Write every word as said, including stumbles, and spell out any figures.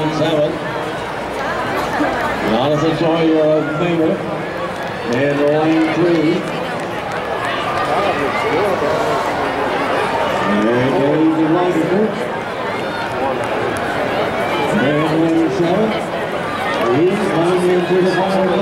lane seven. Jonathan Sawyer of Maynard in lane three. And Dave de Lancaster in lane seven. He's coming into the final.